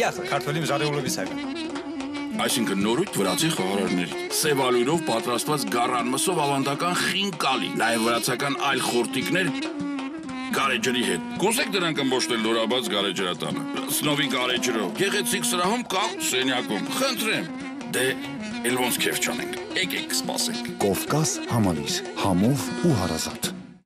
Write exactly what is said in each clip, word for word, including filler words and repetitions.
ახლა ქართველი მზარეულობისაგან. Այսինքն նորույթ վրացի խաղարարների սևալույրով պատրաստված գառանմսով ավանդական խինկալի, նաև վրացական այլ խորտիկներ գարեջրի հետ։ Կուզեք դրանք ըմբոշխնել նորաբաց գարեջրատանը։ Սնովի գարեջրով, գեղեցիկ սրահում կամ սենյակում։ Խնդրեմ։ Դե էլ ոնց քեֆ չանենք։ Եկեք սպասենք։ Կովկաս համալիր, համով ու հարազատ։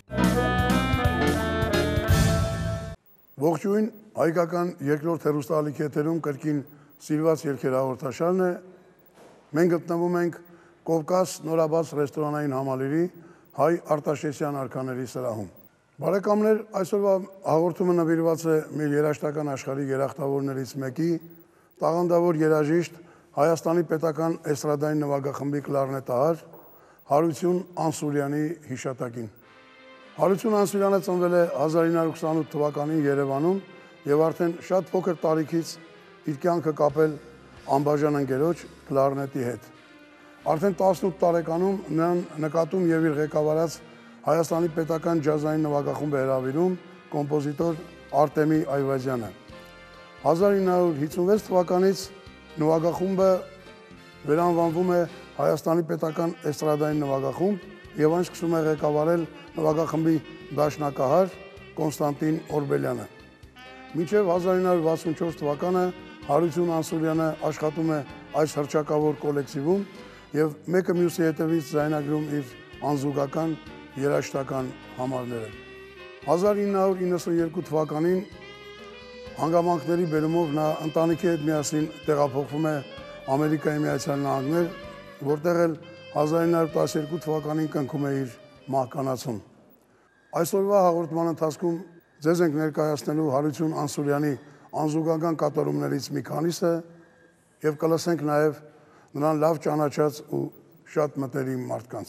Ողջույն, հայկական երկրորդ հեռուստաալիքի եթերում կրկին սիրված երգեր հաղորդաշարն է։ Մենք գտնվում ենք Կովկաս նորաբաց ռեստորանային համալիրի Հայ Արտաշեսյան արքաների սրահում։ Բարեկամներ, այսօրվա հաղորդումը նվիրված է մի երաժշտական աշխարհի երախտավորներից մեկի, տաղանդավոր երաժիշտ Հայաստանի պետական էստրադային նվագախմբի կլարնետահար Հարություն Անսուրյանի հիշատակին։ Հարություն Անսուրյանը ծնվել է հազար ինը հարյուր ութսունութ թվականին Երևանում եւ արդեն շատ փոքր տարիքից իր կյանքը կապել անբաժան ընկերոջ կլարնետի հետ։ Արդեն տասնութ տարեկանում նրան նկատում եւ իր ղեկավարած Հայաստանի պետական ջազային նվագախումբը հրավիրում կոմպոզիտոր Արտեմի Այվազյանը։ հազար ինը հարյուր հիսունվեց թվականից նվագախումբը վերանվանվում է Հայաստանի պետական էստրադային նվագախումբ եւ այն սկսում է ղեկավարել նվագախմբի դաշնակահար Կոնստանտին Օրբելյանը։ Մինչև հազար ինը հարյուր վաթսունչորս թվականը Հարություն Անսուրյանը աշխատում է այս հռչակավոր կոլեկտիվում եւ մեկը մյուսի հետևից զայնագրում իր անզուգական երաժշտական համարները։ հազար ինը հարյուր իննսունյոթ թվականին հանգամանքների բերումով նա ընտանիքի հետ միասին տեղափոխվում է Ամերիկայի Միացյալ Նահանգներ, որտեղ էլ հազար ինը հարյուր տասներկու թվականին կնքում է իր մահկանացուն։ Այսօրվա հաղորդման ընթացքում ձեզ ենք ներկայացնելու Հարություն Անսուրյանի անզուգական կատարումներից մի քանիսը եւ կլսենք նաեւ նրան լավ ճանաչած ու շատ մտերիմ մարդկանց։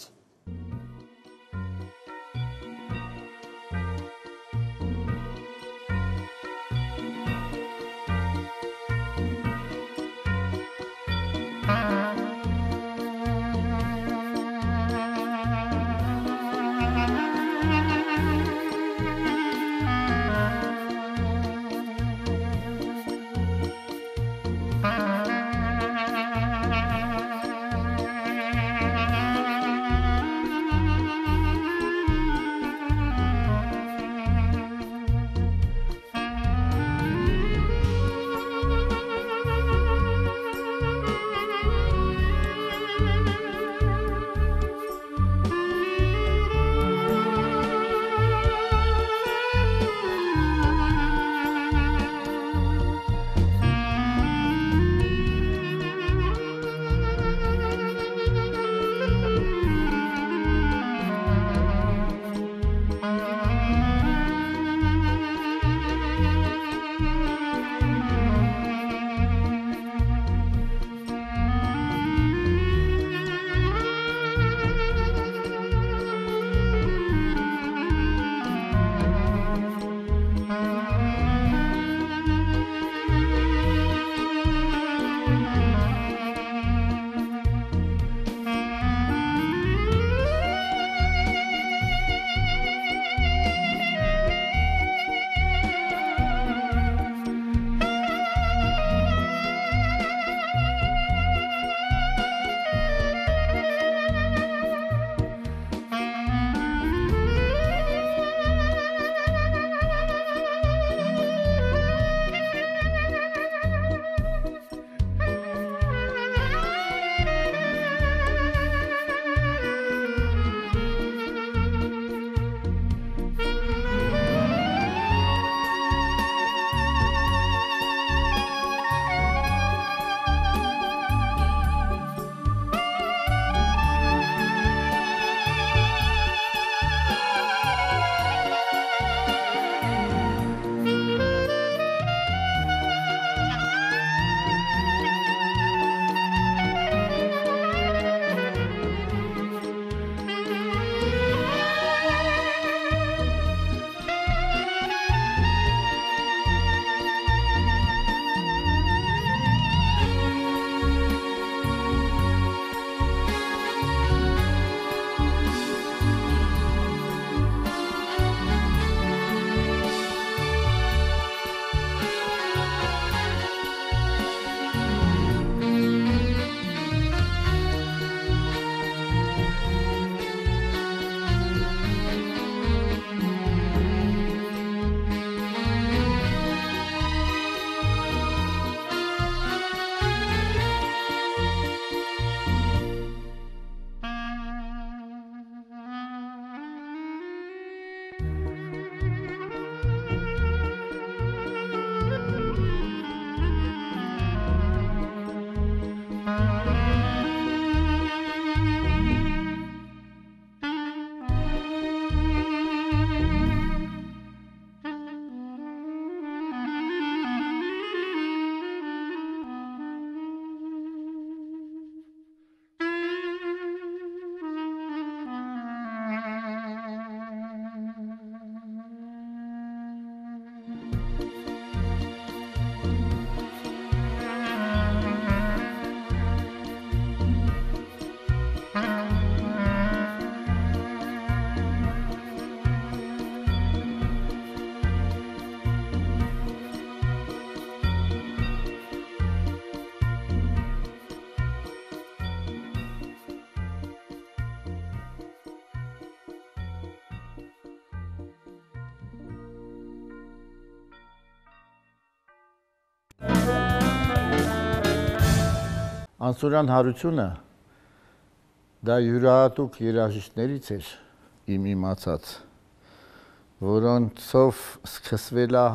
Անսուրյան Հարությունը դա յուրահատուկ երաժիշտներից էր իմ իմացած, որոնցով սկսվել է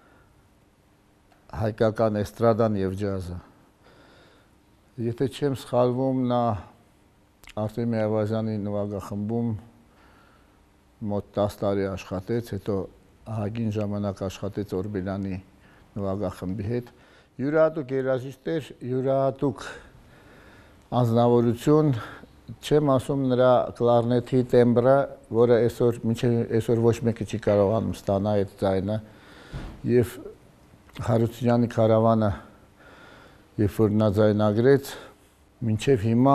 հայկական էստրադան եւ ջազը։ Եթե չեմ սխալվում, նա Արտեմի Այվազյանի նվագախմբում մոտ տասը տարի աշխատեց, հետո ահագին ժամանակ աշխատեց Օրբելյանի նվագախմբի հետ։ Յուրահատուկ երաժիշտ էր, յուրահատուկ անձնավորություն, չեմ ասում նրա կլարնետի տեմբրը, որը այսօր մինչև այսօր ոչ մեկը չի կարողանում ստանալ այդ ձայնը, եւ Հարությունյանի քարավանը, երբ որ նա ձայնագրեց, մինչև հիմա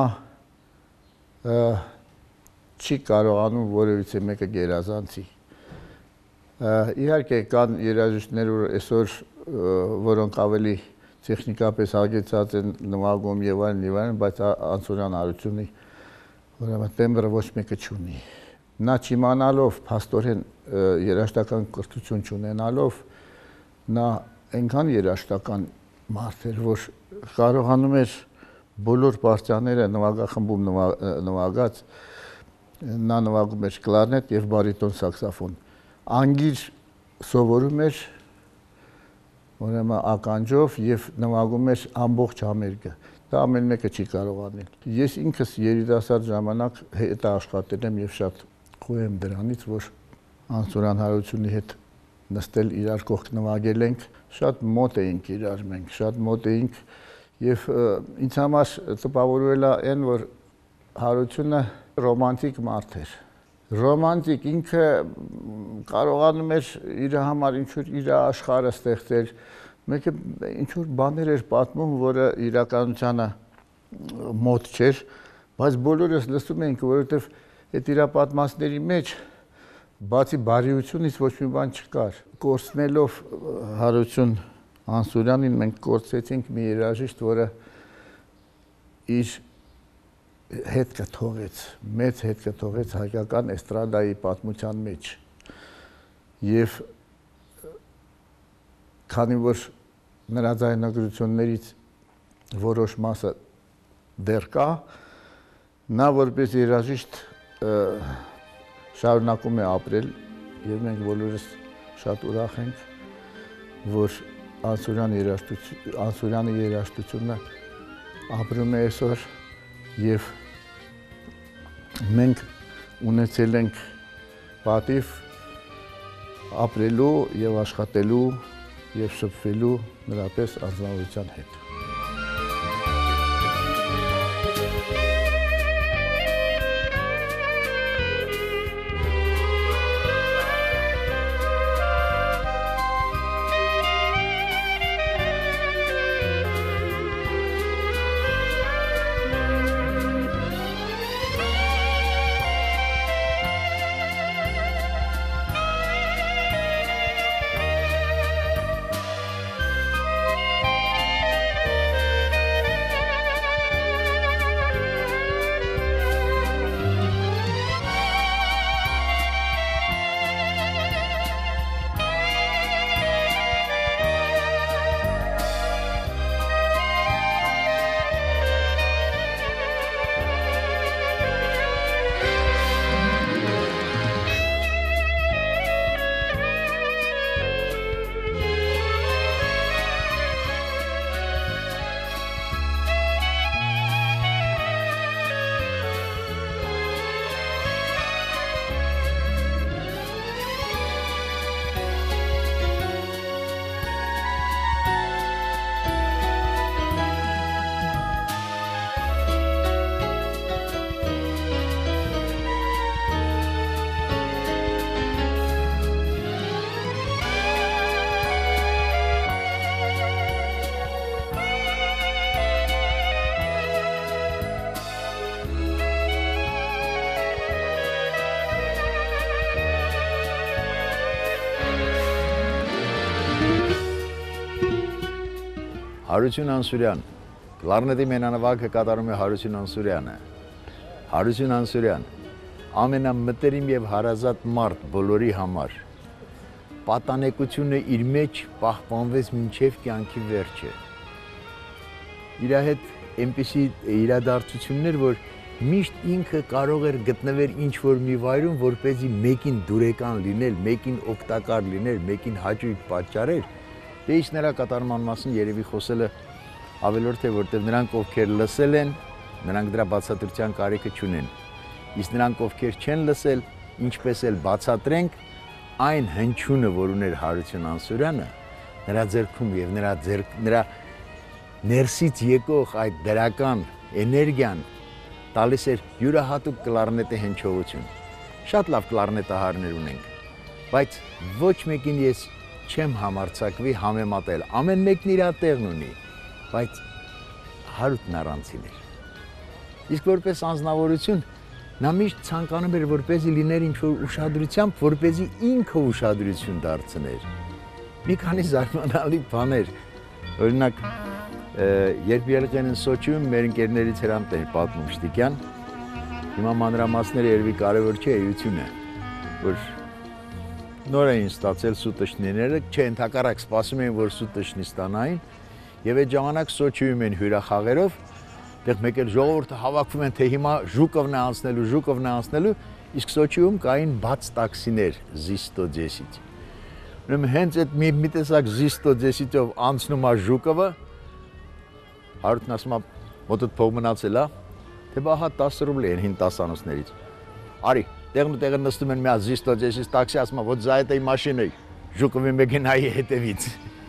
չի կարողանում որևիցե մեկը գերազանցի։ Իհարկե կան երաժիշտներ, որ այսօր որոնք ավելի տեխնիկապես հագեցած են նվագում եւ այլն եւ այլն, բայց Անսուրյան Հարությունի ուրեմն տեմբրը ոչ մեկը չունի։ Նա չիմանալով, փաստորեն երաժշտական կրթություն չունենալով, նա այնքան երաժշտական մարդ էր, որ կարողանում էր բոլոր պարտիաները նվագախմբում նվագած, նա նվագում էր կլարնետ եւ բարիտոն սաքսոֆոն։ Անգիր սովորում էր ուրեմն ականջով եւ նվագում էր ամբողջ համերգը։ Դա ամեն մեկը չի կարող անել։ Ես ինքս երիտասարդ ժամանակ հետ աշխատել եմ եւ շատ խոհ եմ դրանից, որ Անսուրյան Հարությունի հետ նստել իրար կողք նվագել ենք, շատ մոտ էինք իրար մենք, շատ մոտ էինք եւ ինձ համար տպավորվել է այն, որ Հարությունը ռոմանտիկ մարդ էր։ Ռոմանտիկ, ինքը կարողանում էր իր համար ինչ-որ իր աշխարհը ստեղծել, մեկը ինչ-որ բաներ էր պատմում, որը իրականությանը մոտ չէր, բայց բոլորս լսում էինք, որովհետև այդ իր պատմածների մեջ բացի բարիությունից ոչ մի բան չկար։ Կորցնելով Հարություն Անսուրյանին մենք կորցրեցինք մի երաժիշտ, որը իր հետքը թողեց, մեծ հետքը թողեց հայկական էստրադայի պատմության մեջ։ Եվ քանի որ նրա ձայնագրություններից որոշ մասը դեռ կա, նա որպես երաժիշտ շարունակում է ապրել եւ մենք բոլորս շատ ուրախ ենք, որ Անսուրյանի երաժշտությունը, Անսուրյանի երաժշտությունը ապրում է այսօր եւ մենք ունեցել ենք պատիվ ապրելու եւ աշխատելու եւ շփվելու նրա պես անձնավորության հետ։ Հարություն Անսուրյան, կլարնետի մենանվագը կատարում է Հարություն Անսուրյանը։ Հարություն Անսուրյան, ամենամտերիմ եւ հարազատ մարդ բոլորի համար։ Պատանեկությունը իր մեջ պահպանվեց մինչև կյանքի վերջը։ Իր հետ այնպիսի իրադարձություններ, որ միշտ ինքը կարող էր գտնվել ինչ-որ մի վայրում, որպեսզի մեկին դուրեկան լինել, մեկին օգտակար լինել, մեկին հաճույք պատճառեր, դե իսկ նրա կատարման մասին երևի խոսելը ավելորդ է, որտեղ նրանք ովքեր լսել են, նրանք դրա բացատրության կարիքը չունեն։ Իսկ նրանք ովքեր չեն լսել, ինչպես էլ բացատրենք, այն հնչյունը, որ ուներ Հարություն Անսուրյանը, նրա ձեռքում եւ նրա ձեռք նրա ներսից եկող այդ դրական էներգիան տալիս էր յուրահատուկ կլարնետի հնչողություն։ Շատ լավ կլարնետահարներ ունենք, բայց ոչ մեկին ես չեմ համարձակվի համեմատել։ Ամեն մեկն իր տեղն ունի, բայց Հարութն առանցին էր։ Իսկ որպես անձնավորություն նա միշտ ցանկանում էր, որպեսզի լիներ ինչ-որ ուշադրությամբ, որպեսզի ինքը ուշադրություն դարձներ։ Մի քանի զարմանալի բաներ, օրինակ, երբ ելել են Սոչիում, մեր ընկերներից Հրանտ էր պատմում Շտիկյան, հիմա մանրամասները երևի կարևոր չէ էությունը, որ նոր էին ստացել սուտշնիները, չէ, ընդհակառակ սպասում էին, որ սուտշնի ստանային, եւ այդ ժամանակ Սոչիում են հյուրախաղերով, դեռ մեկ էլ ժողովուրդը հավաքվում են, թե հիմա Ժուկովն է անցնելու, Ժուկովն է անցնելու, իսկ Սոչիում կային բաց տաքսիներ Զիստոդեսից։ Ուրեմն հենց այդ մի, մի տեսակ Զիստոդեսիցով անցնում է Ժուկովը, Հարութն ասում է, մոտդ փող մնացել է, թե բա հա տասը ռուբլի են հին տասանոցներից։ Արի, տեղն ու տեղը նստում են մի հատ Զիստոդեսից տաքսի, ասում է, вот за этой машиной Ժուկովի մեքենայի հետևից։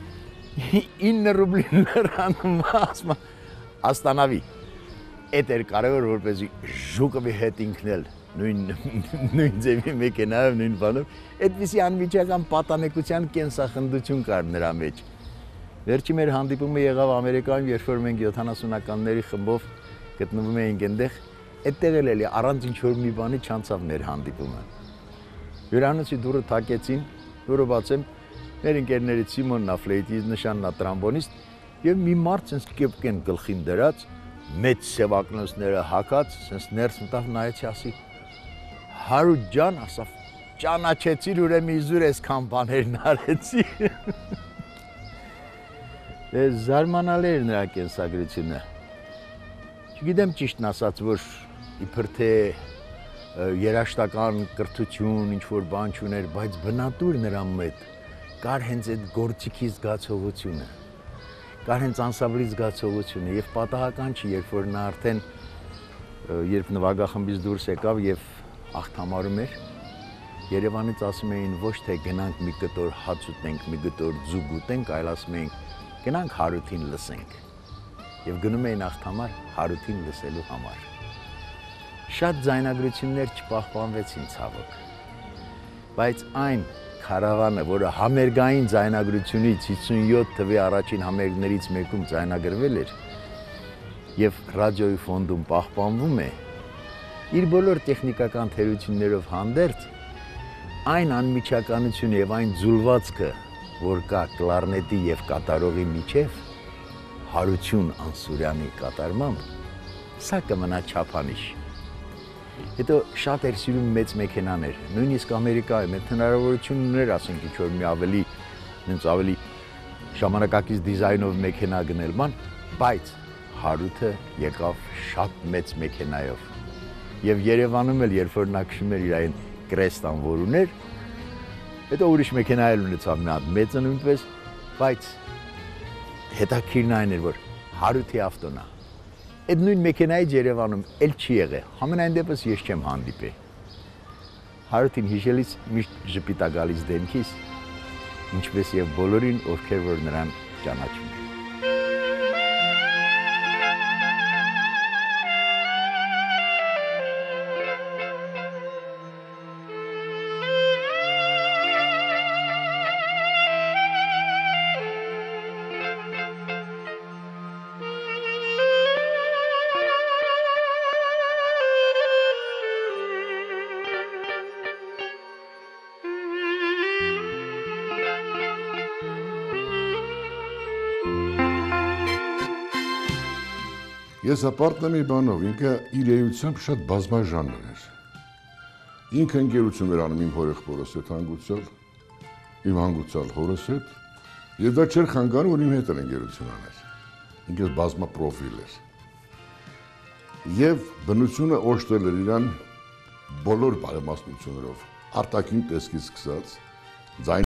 ինը ռուբլի լրանում ասում է, Աստանավի։ Էդ էր կարևոր, որպեսզի Ժուկովի հետ ինքնել, նույն նույն ձևի մեքենայով, նույն բանով, այդպիսի անմիջական պատանեկության կենսախնդություն կար նրա մեջ։ Վերջի մեր հանդիպումը եղավ Ամերիկայում, երբ որ մենք յոթանասունականների խմբով գտնվում էինք այնտեղ, այդտեղ էլ էլի առանց ինչ-որ մի բանի չանցավ մեր հանդիպումը։ Հյուրանոցի դուռը թակեցին, դուռը բացեմ, մեր ընկերներից Սիմոնն է ֆլեյտիստ, Նշանն է տրամբոնիստ, եւ մի մարդ sense կեպկեն գլխին դրած, մեծ սևակնոցները հակած, sense ներս մտավ նայեցի, ասի Հարութ ջան, ասա ճանաչեցիր, ուրեմն իզուր այսքան բաներն արեցի։ Դե զարմանալի էր նրա կենսագրությունը։ Չգիտեմ ճիշտն ասած, որ իբր թե երաշտական կրթություն, ինչ-որ բան չուներ, բայց բնատուր նրա մեջ կար հենց այդ գործիքի զգացողությունը, կար հենց անսավրի զգացողությունը եւ պատահական չի, երբ որ նա արդեն երբ նվագախմբից դուրս եկավ եւ աղթամարում էր, Երևանից ասում էին ոչ թե գնանք մի կտոր հաց ուտենք, մի կտոր ձուկ ուտենք, այլ ասում էին գնանք Հարութին լսենք եւ գնում էին աղթամար Հարութին լսելու համար։ Շատ ձայնագրություններ չպահպանվեցին ցավոք, բայց այն քարավանը, որը համերգային ձայնագրությունից հիսունյոթ թվի առաջին համերգներից մեկում ձայնագրվել էր եւ ռադիոյի ֆոնդում պահպանվում է, իր բոլոր տեխնիկական թերություններով հանդերձ, այն անմիջականությունը եւ այն ձուլվածքը, որ կա կլարնետի եւ կատարողի միջև, Հարություն Անսուրյանի կատարմամբ, սա կմնա չափանիշ։ Հետո շատ էր սիրում մեծ մեքենաներ, նույնիսկ Ամերիկայում այդ հնարավորությունն ուներ, ասենք ինչ-որ մի ավելի, նույնիսկ ավելի ժամանակակից դիզայնով մեքենա գնել ման, բայց Հարութը եկավ շատ մեծ մեքենայով։ Եվ Երևանում էլ, երբ որ նա քշում էր իր այն կրեստան, որ ուներ, հետո ուրիշ մեքենա էլ ունեցավ մի հատ մեծը նույնպես, բայց հետաքրքիրն այն էր, որ Հարութի ավտոն է։ Այդ նույն մեքենայից Երևանում էլ չի եղել, համենայն դեպս ես չեմ հանդիպել։ Հարութին հիշելիս միշտ ժպիտ է գալիս դեմքիս, ինչպես եւ բոլորին, ովքեր որ նրան ճանաչում են։ Ես ապարտ եմ իր բանով, ինքը իր էությամբ շատ բազմաժանր էր։ Ինքը ընկերություն էր անում իմ հորեղբորս հետ հանգուցյալ, իմ հանգուցյալ հորս հետ, եւ դա չէր խանգարում, որ իմ հետ էլ ընկերություն աներ։ Ինքը բազմապրոֆիլ էր։ եւ բնությունը օժտել էր իրան բոլոր բարեմասնություններով, արտաքին տեսքից սկսած, ձայն